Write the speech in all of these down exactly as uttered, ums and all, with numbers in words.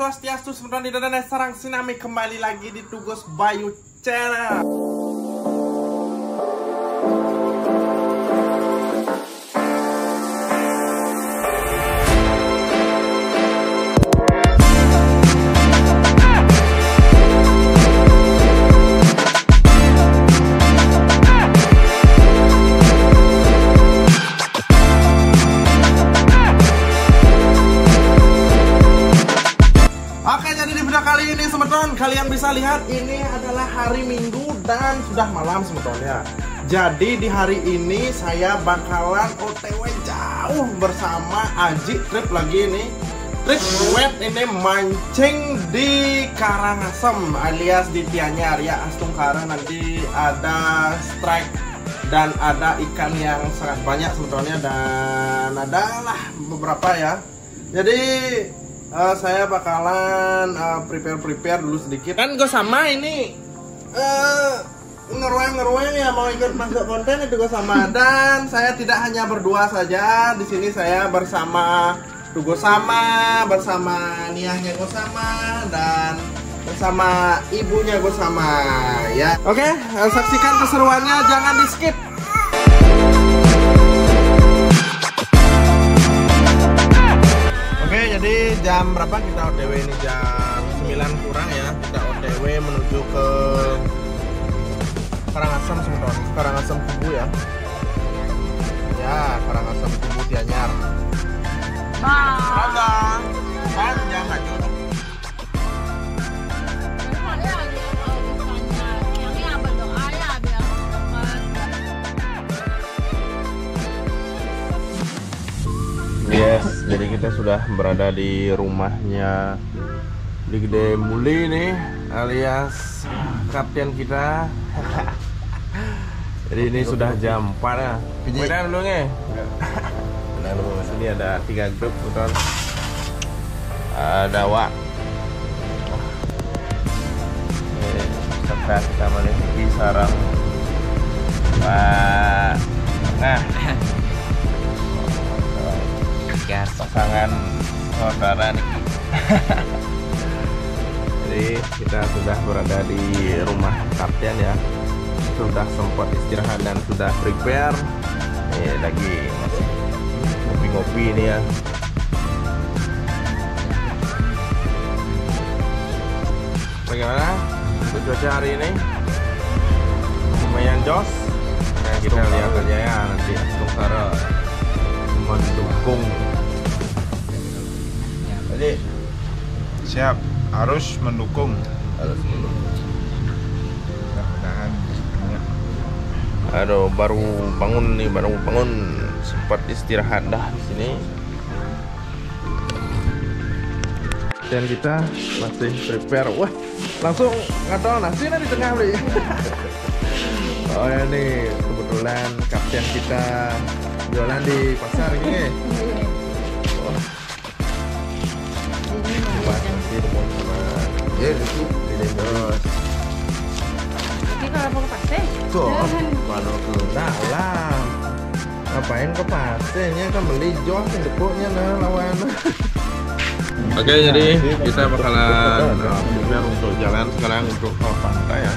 Swastiastu, Semedon di Dadan Sarang Sinami, kembali lagi di Tugos Bayu Channel. Kali ini Semedon, kalian bisa lihat ini adalah hari Minggu dan sudah malam Semedon ya. Jadi di hari ini saya bakalan O T W jauh bersama Aji, trip lagi ini. Trip duet ini mancing di Karangasem alias di Tianyar ya, Astung Karang. Nanti ada strike dan ada ikan yang sangat banyak Semedonnya, dan adalah beberapa ya. Jadi Uh, saya bakalan uh, prepare-prepare dulu sedikit. Kan gue sama ini uh, ngeruang-ngeruang ya, mau ikut masuk konten itu gue sama. Dan saya tidak hanya berdua saja. Di sini saya bersama Tugo sama, bersama Niahnya gue sama, dan bersama ibunya gue sama ya. Oke, uh, saksikan keseruannya, jangan di skip. Jadi jam berapa kita O T W ini? Jam sembilan kurang ya. Kita O T W menuju ke Karangasem Semedon. Karangasem Kubu ya. Ya, Karangasem Kubu Tianyar. Ada. Panjang aja. Yes, jadi kita sudah berada di rumahnya di Gede Muli nih, alias kapten kita. Jadi ini sudah jam empat ya. Beda dulu nih. Nah, dulu sini ada tiga grup betul. Ada Wak. Eh, serta kita memiliki sarang Wak. Nah, pasangan saudara nih. Jadi kita sudah berada di rumah kapten ya. Sudah sempat istirahat dan sudah prepare. Eh, lagi masih ngopi-ngopi ini ya. Bagaimana untuk cuaca hari ini? Lumayan jos. Nah, kita lihat aja ya nanti Astung Karang mendukung. Jadi siap, harus mendukung. Harus mendukung. Mudah-mudahan. Aduh, baru bangun nih, baru bangun. Sempat istirahat dah di sini. Dan kita masih prepare. Wah, langsung ngadol nasi di tengah beli. Oh ya nih, kebetulan kapten kita jualan di pasar gini. Wah. Buat nasi teman-teman. Ya, itu ini terus. Tapi kalau mau ke pasar? Tuh, kalau ke dalam. Ngapain ke pasarnya, kan beli jos yang depoknya nah lawan. Oke, jadi kita bakalan prepare untuk jalan sekarang untuk ke pantai ya.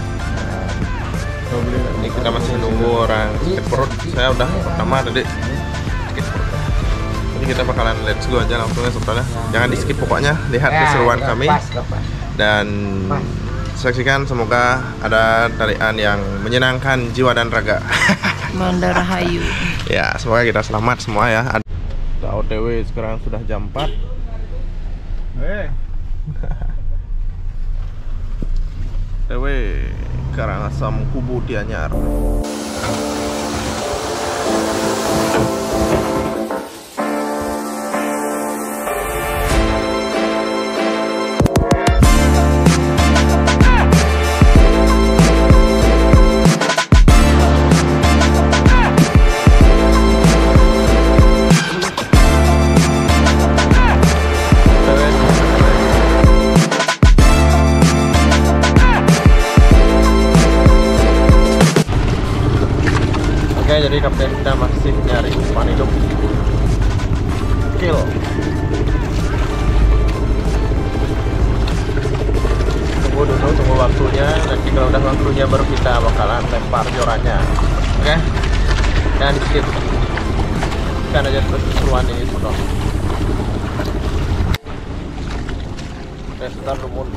Ini kita masih nunggu orang sakit perut. Saya udah pertama tadi sakit perut. Jadi kita bakalan let's go aja langsung ya sebetulnya. Jangan di skip pokoknya, lihat keseruan kami dan saksikan, semoga ada tarian yang menyenangkan jiwa dan raga. Mandar Hayu. Ya, semoga kita selamat semua ya. Kita O T W sekarang sudah jam empat. Eh. O T W Karangasem Kubu Tianyar. Jadi kapten kita masih nyari umpan hidup. Kill. tunggu dulu, tunggu waktunya. Nanti kalau udah waktunya baru kita bakalan lempar jorannya. Oke, jangan di skip, kan aja terus keseruan ini semua. Oke, start rumun.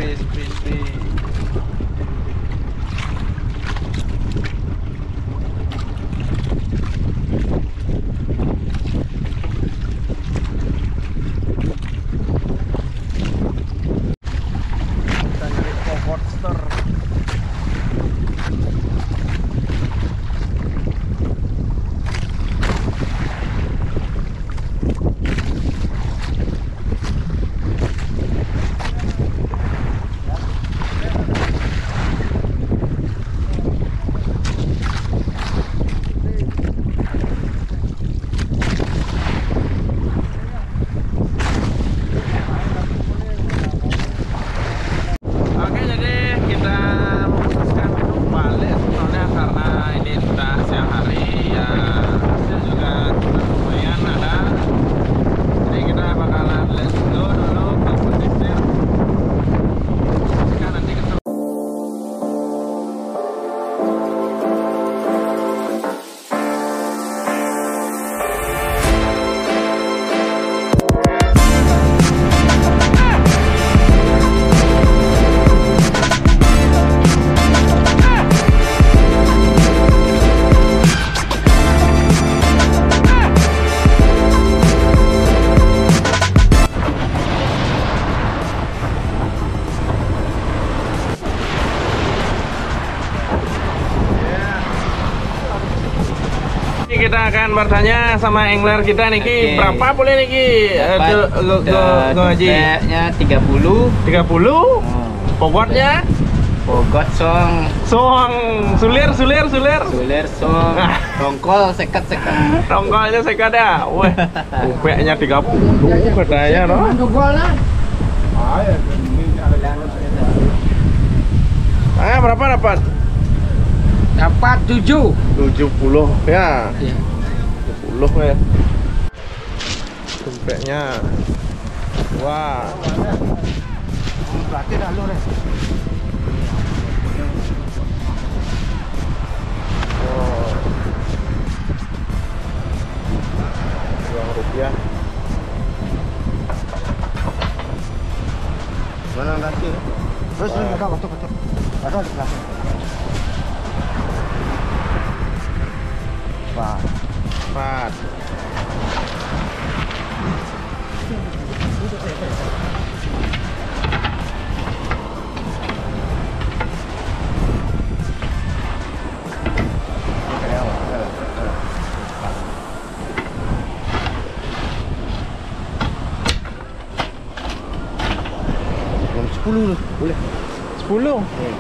Please, please, please. Kita nyari monster. Oke, jadi kita memutuskan untuk balik soalnya karena ini sudah siang hari ya, hasil juga sudah lumayan ada. Jadi kita bakalan let's go dulu ke pesisir. Jika nanti ketemu. Kita akan bertanya sama angler kita Niki, Oke. berapa boleh Niki? Aduh, go go go haji. Dompetnya tiga puluh. tiga puluh. Pokoknya Pogot song. song sulir sulir sulir. Sulir song. Ah. Tongkol sekat-sekat. Tongkolnya sekat ya. Weh, upeknya tiga puluh katanya no. Ah, berapa dapat? Dapat tujuh. tujuh puluh ya. Iya. tujuh puluh ya. Dompetnya. Wah. Berarti dah lu deh. Oh. Uang rupiah. Mana nanti? Terus terus ada waktu waktu. Ada di belakang. Empat. Empat. Sepuluh boleh. Sepuluh.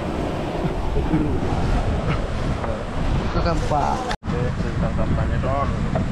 Kita empat. Tangkapannya Don.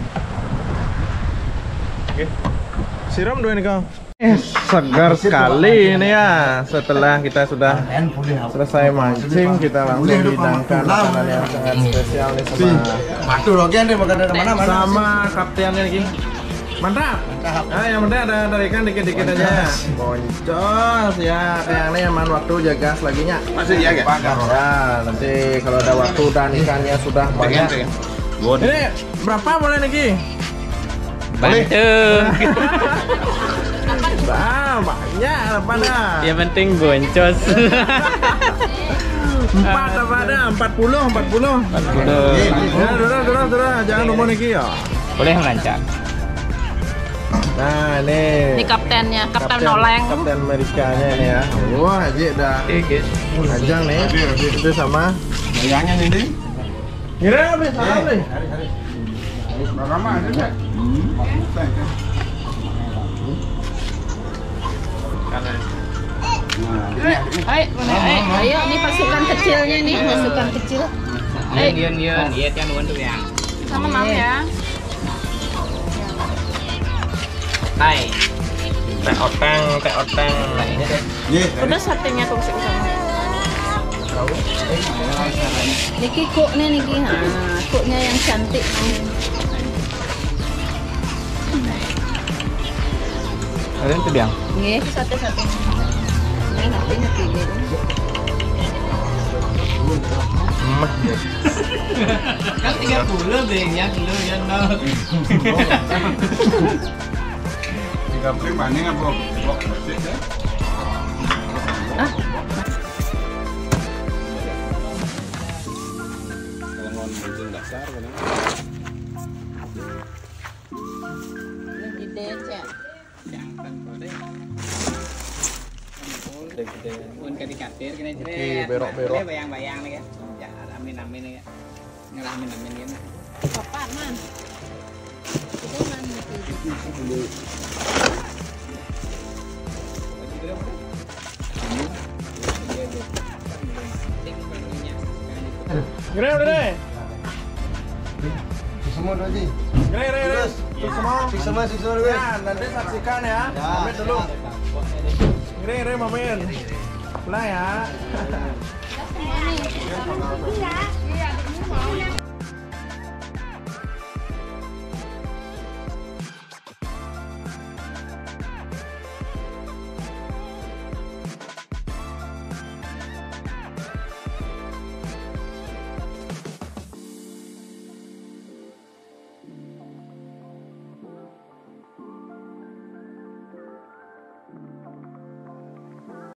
Oke. Siram dua ini kau. Eh, segar sekali ini ya. Setelah kita sudah selesai mancing, kita langsung hidangkan makanan yang sangat spesial nih sama sama kaptennya nih. Mantap. Ah, yang penting ada ada ikan dikit-dikit aja. Boncos ya, yang ini aman waktu jaga selaginya. Masih jaga? Ya, nanti kalau ada waktu dan ikannya sudah banyak. Ini berapa boleh Niki? Bantu. Bah, banyak apa dah? Yang penting boncos. Empat apa ada? Empat puluh, empat puluh. Empat puluh. Ya, durah, durah, durah. Jangan lupa Niki ya. Boleh lancar. Nah, ini. Ini kaptennya, kapten Noleng. Kapten Amerikanya ini ya. Wah, Haji dah. Ajang nih. Itu sama. Bayangnya ini. Kira habis, habis. Berapa aja? Ayo, mana? Ayo, ayo, ini pasukan kecilnya nih, pasukan kecil. Iya, iya, iya. Iya, kan untuk yang. Sama mam ya. Hai. Teh oteng, teh oteng. Udah satenya kok usah sama. Niki koknya Niki, nah, koknya yang cantik. Ada itu biang. Nggih, sate-sate. Ini nanti nyepi Kan tiga puluh bengnya kilo ya no. Tiga puluh mana nggak bawa bawa bersih ya? Ah, Kalau mau bikin dasar kan. ini gede cek. Jangan kode. Gede-gede. Pun kadikatir kena Oke, jeret. berok-berok. Ini bayang-bayang nih kan. Ya, amin-amin nih kan. Ngalamin-amin kan. Bapak man. Gede man gitu. Gede udah deh. Semua udah sih. Gede gede gede. Terus semua. Semua semua dulu. Ya, nanti saksikan ya. Pamit dulu. Gede gede Mamin. Pulang ya. Ini. Iya, iya, mau.